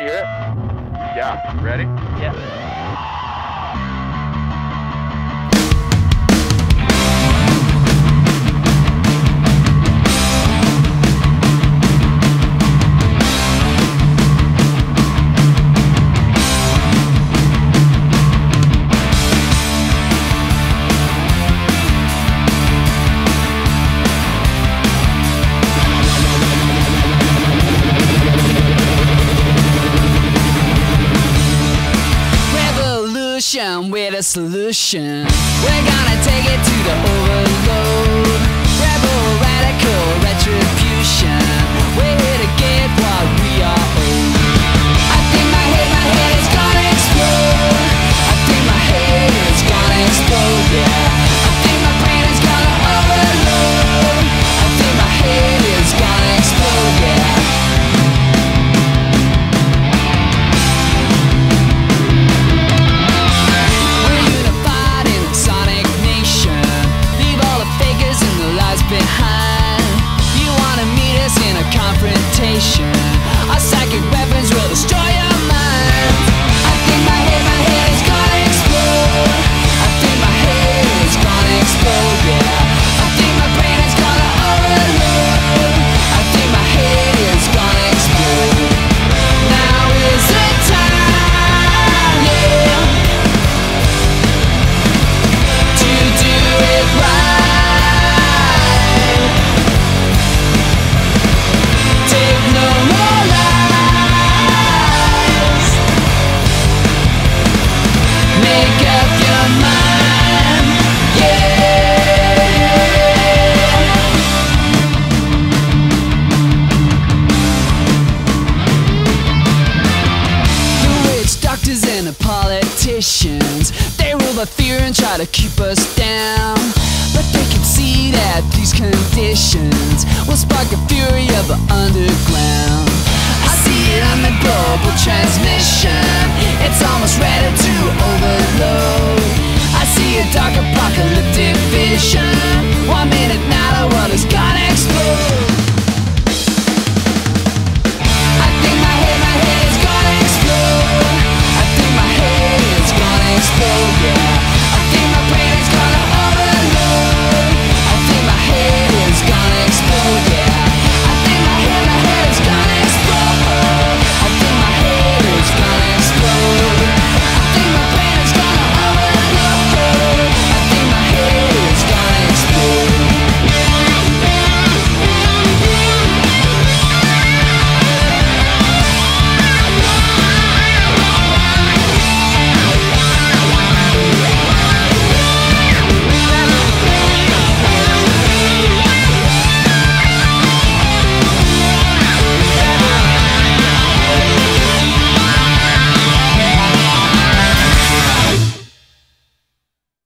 hear it? Yeah, ready? Yeah. With a solution, we're gonna take it to the overload. Rebel, radical, retribution. We're here to get what we are owed. I think my head is gonna explode. I think my head is gonna explode, yeah. I think my brain is gonna overload. I think my head is gonna explode, yeah. Our psychic weapons will destroy your mind. I think my head is gonna explode. I think my head is gonna explode, yeah. I think my brain is gonna overload. I think my head is gonna explode. Now is the time, yeah, to do it right. They rule by fear and try to keep us down, but they can see that these conditions will spark the fury of the underground. I see it on the global transmission. It's almost ready to overload. I see a dark apocalyptic vision. 1 minute now the world is gonna explode.